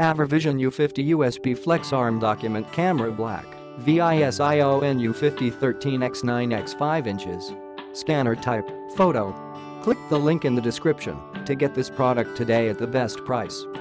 AVerVision U50 FlexArm document camera black, VISIONU50 13x9x 5 inches. Scanner type, photo. Click the link in the description to get this product today at the best price.